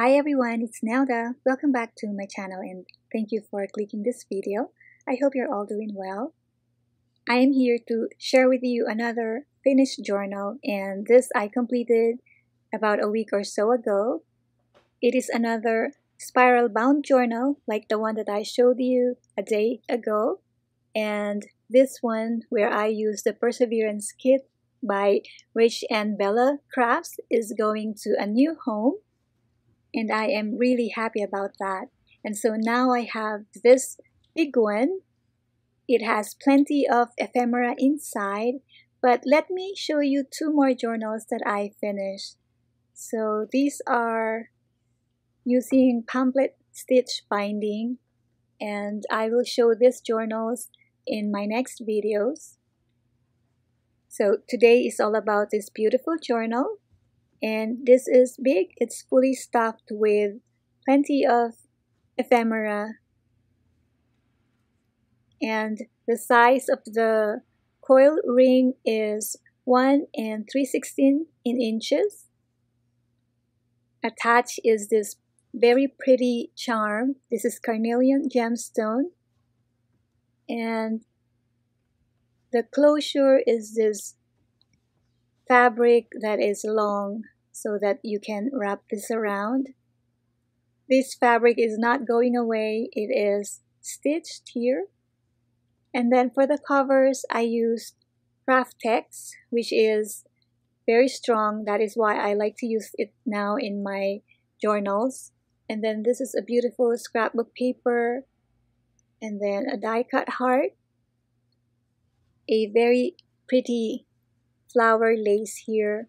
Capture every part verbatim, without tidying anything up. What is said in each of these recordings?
Hi everyone, it's Nelda. Welcome back to my channel and thank you for clicking this video. I hope you're all doing well. I am here to share with you another finished journal, and this I completed about a week or so ago. It is another spiral bound journal like the one that I showed you a day ago, and this one where I use the Perseverance kit by Rich and Bella Crafts is going to a new home. And I am really happy about that. And so now I have this big one. It has plenty of ephemera inside, but let me show you two more journals that I finished. So these are using pamphlet stitch binding, and I will show these journals in my next videos. So today is all about this beautiful journal. And this is big. It's fully stuffed with plenty of ephemera. And the size of the coil ring is one and three sixteenths in inches. Attached is this very pretty charm. This is carnelian gemstone. And the closure is this fabric that is long so that you can wrap this around. This fabric is not going away. It is stitched here. And then for the covers, I used Craftex, which is very strong. That is why I like to use it now in my journals. And then this is a beautiful scrapbook paper. And then a die-cut heart. A very pretty flower lace here,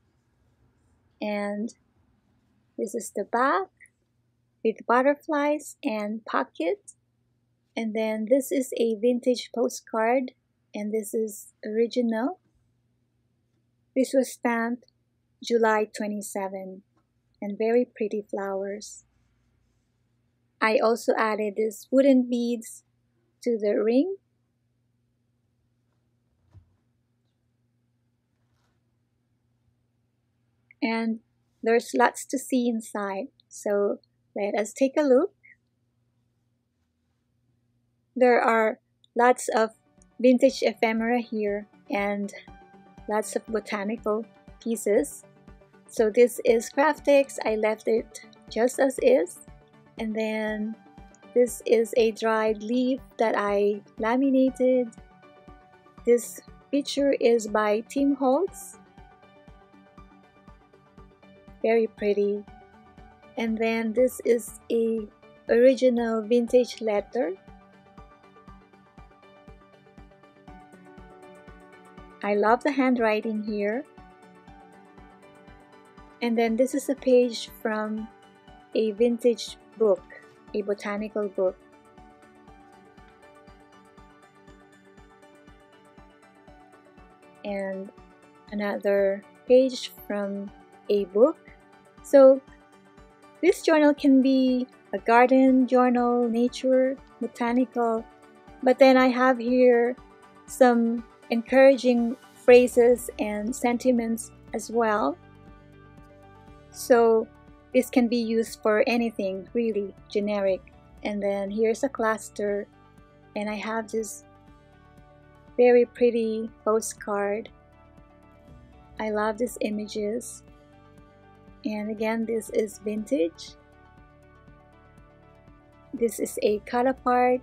and this is the back with butterflies and pockets. And then this is a vintage postcard, and this is original. This was stamped July twenty-seventh, and very pretty flowers. I also added these wooden beads to the ring. And there's lots to see inside, so let us take a look. There are lots of vintage ephemera here and lots of botanical pieces. So this is Craftex. I left it just as is. And then this is a dried leaf that I laminated. This picture is by Tim Holtz. Very pretty. And then this is a original vintage letter. I love the handwriting here. And then this is a page from a vintage book, a botanical book. And another page from a book. So this journal can be a garden journal, nature, botanical, but then I have here some encouraging phrases and sentiments as well. So this can be used for anything, really generic. And then here's a cluster, and I have this very pretty postcard. I love these images. And again, this is vintage. This is a cut apart.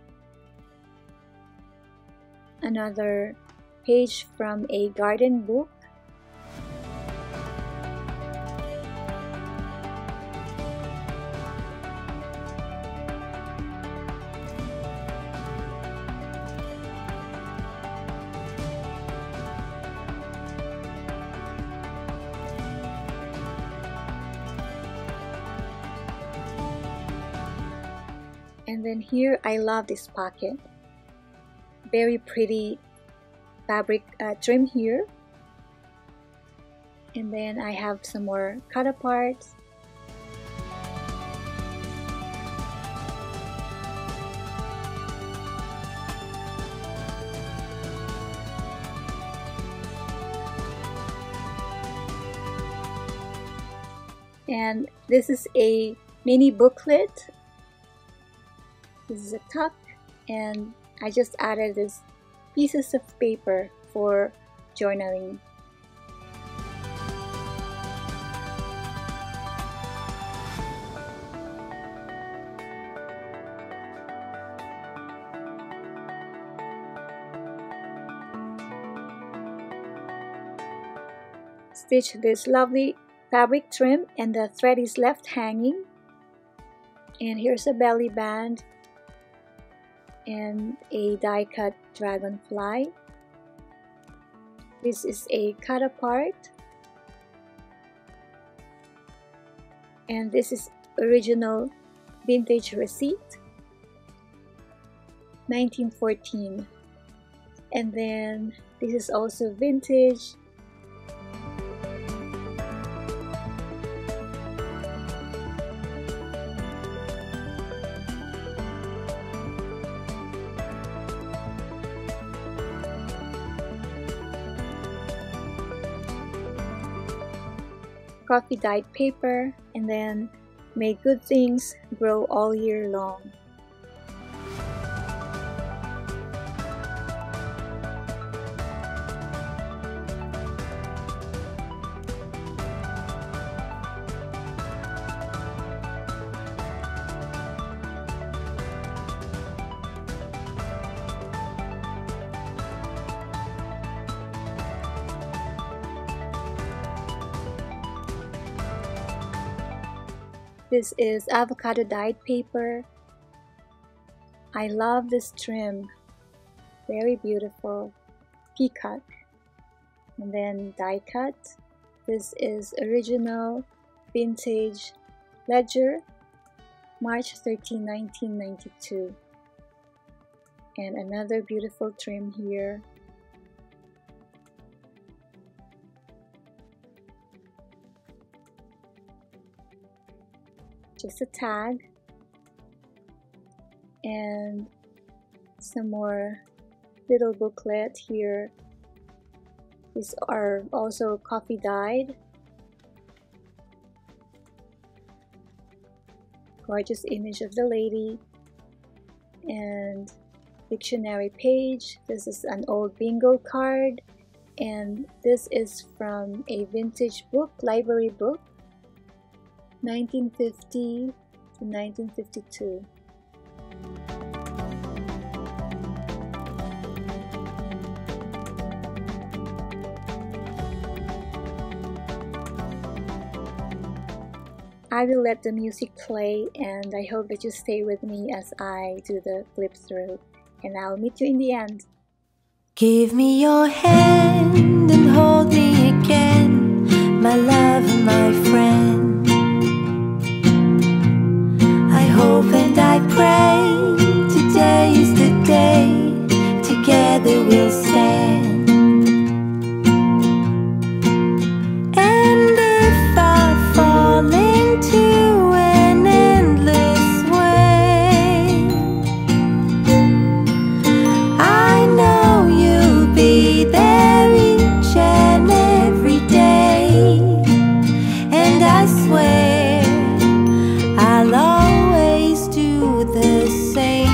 Another page from a garden book. And then here, I love this pocket. Very pretty fabric uh, trim here. And then I have some more cut aparts. And this is a mini booklet. This is a tuck, and I just added this pieces of paper for journaling. Stitch this lovely fabric trim, and the thread is left hanging. And here's a belly band and a die cut dragonfly. This is a cut apart, and this is original vintage receipt, nineteen fourteen. And then this is also vintage. Coffee dyed paper, and then may good things grow all year long. This is avocado dyed paper. I love this trim, very beautiful, peacock, and then die cut. This is original vintage ledger, March thirteenth, nineteen ninety-two, and another beautiful trim here. Just a tag, and some more little booklet here. These are also coffee dyed. Gorgeous image of the lady, and dictionary page. This is an old bingo card, and this is from a vintage book, library book, nineteen fifty to nineteen fifty-two. I will let the music play, and I hope that you stay with me as I do the flip through, and I'll meet you in the end. Give me your hand and hold me again, my love and my friend. I hope and I pray today is the day, together we'll stand. And if I fall into an endless way, I know you'll be there each and every day. And I swear I'll always do the same.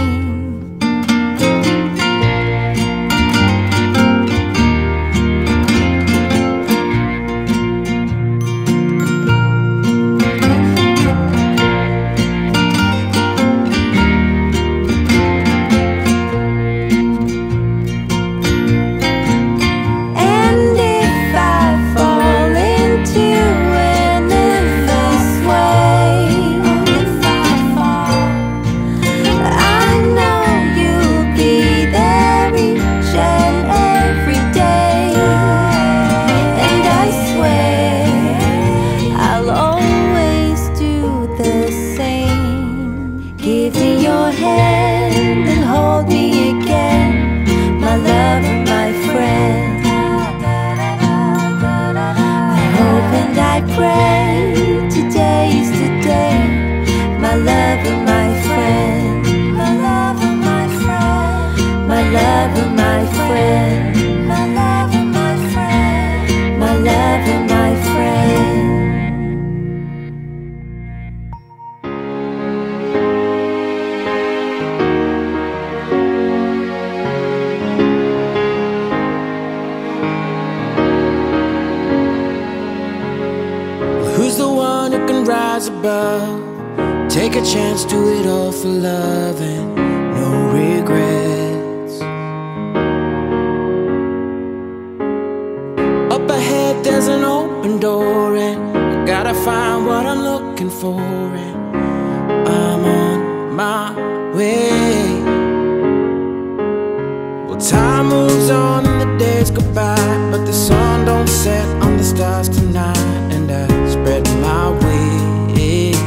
And if I fall into an endless way, if I fall, I know you'll be there each and every day. And I swear I'll always do the same. Give me your hand and hold me again, my love and my friend. I hope and I pray today is the day, my love and my friend. My love and my friend. My love and my friend. My love and my friend. My love and my friend. above. Take a chance, do it all for love and no regrets. Up ahead there's an open door, and I gotta find what I'm looking for, and I'm on my way. Well, time moves on and the days go by, but the sun don't set on the stars tonight, and I spread my wings.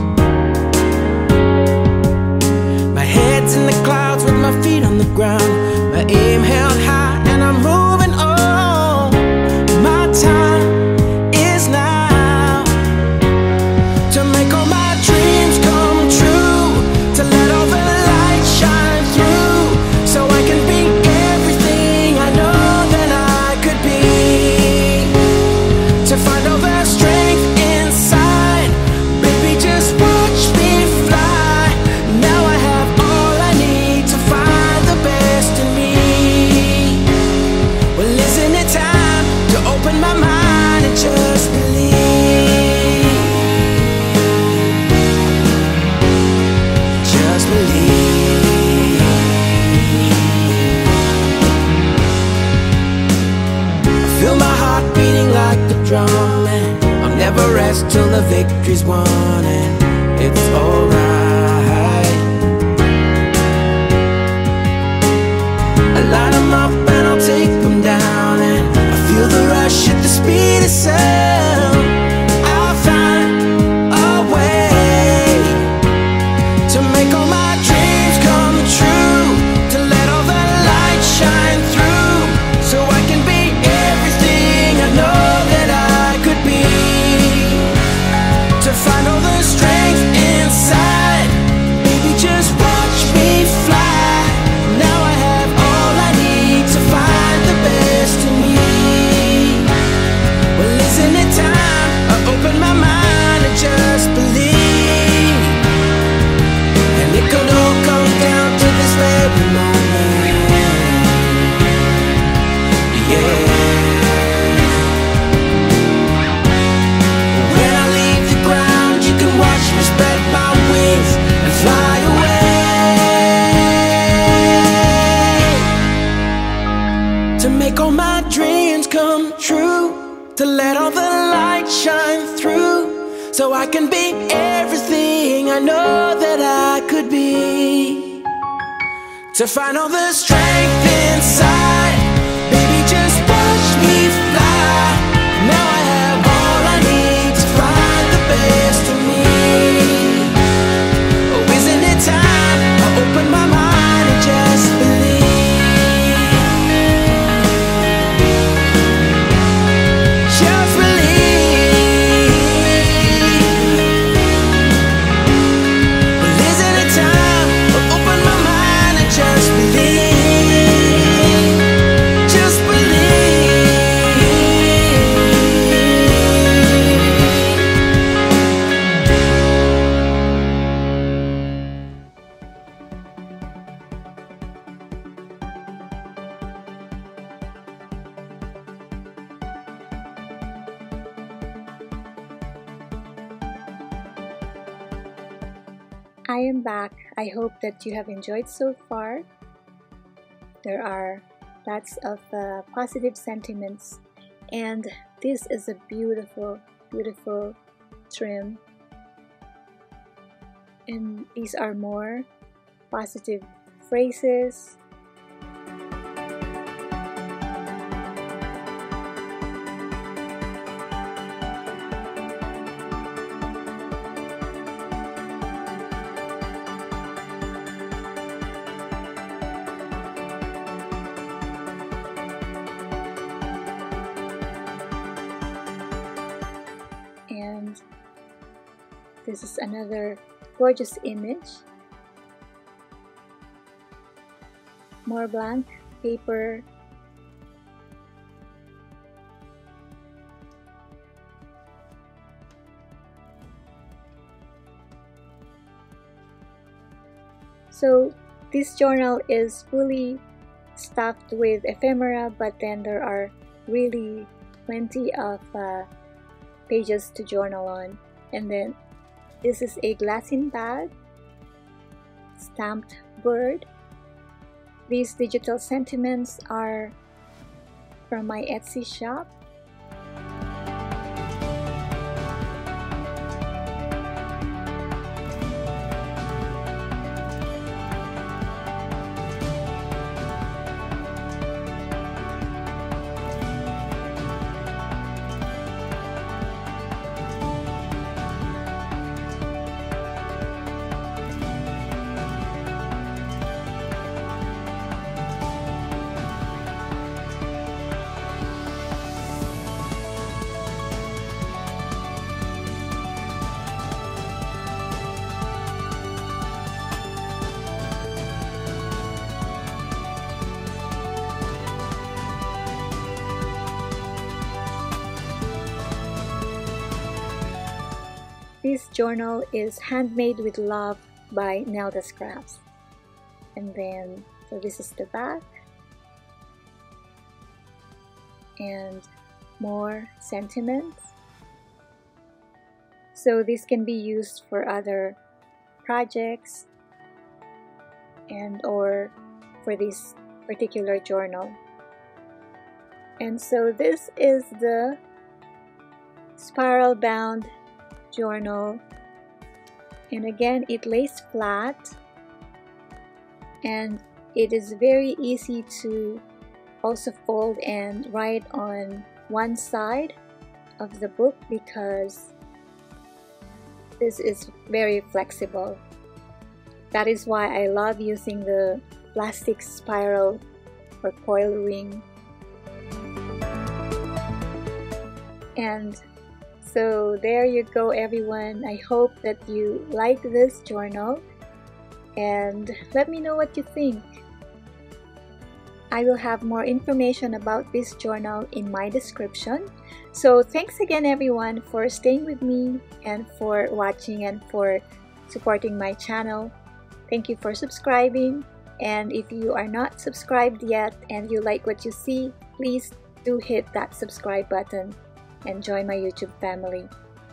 My head's in the clouds with my feet on the ground, my aim held high and I'm moving on. My time is now to make all my dreams come true, to let all the light shine through, so I can be everything I know that I could be, to find all the strength inside. Baby, just watch me fly. Now I have all I need to find the best in me. Well, isn't it time to open my mind and just believe? Just believe. I feel my heart beating like a drum, and I'll never rest till the victory's won, and it's alright. I light 'em up and I'll take 'em down, and I feel the rush at the speed of sound. I'll find a way to make all my dreams come true, to let all the light shine through, so I can be everything I know that I could be, to find all the strength inside. Baby, just watch me fly. Now I have all I need to find the best in me. Well, isn't it time I open my mind and just believe? And it could all come down to this very moment. Yeah. When I leave the ground, you can watch me spread my wings and fly away, to make all my dreams come true, to let all the light shine through, so I can be everything I know that I could be, to find all the strength inside. Baby, just watch me fly. Now I have all I need to find the best of me. Oh, isn't it time I open my mind and just believe? Just believe. Well, isn't it time I open my mind and just believe? Just believe. I am back. I hope that you have enjoyed so far. There are lots of uh, positive sentiments, and this is a beautiful, beautiful trim. And these are more positive phrases. And this is another gorgeous image. More blank paper. So this journal is fully stuffed with ephemera, but then there are really plenty of uh, pages to journal on. And then This is a glassine bag, stamped bird. These digital sentiments are from my Etsy shop. This journal is Handmade with Love by Nelda's Crafts. And then, so this is the back. And more sentiments. So this can be used for other projects and or for this particular journal. And so this is the spiral bound journal, and again it lays flat, and it is very easy to also fold and write on one side of the book because this is very flexible. That is why I love using the plastic spiral or coil ring. And so there you go, everyone. I hope that you like this journal and let me know what you think. I will have more information about this journal in my description. So thanks again, everyone, for staying with me and for watching and for supporting my channel. Thank you for subscribing, and if you are not subscribed yet and you like what you see, please do hit that subscribe button and join my YouTube family.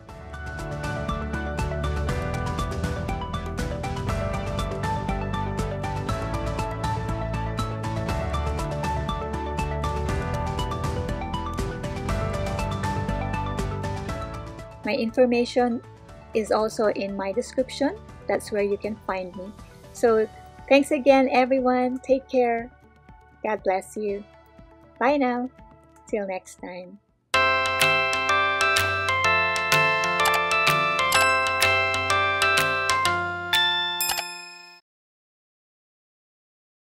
My information is also in my description. That's where you can find me. So thanks again, everyone. Take care. God bless you. Bye now. Till next time.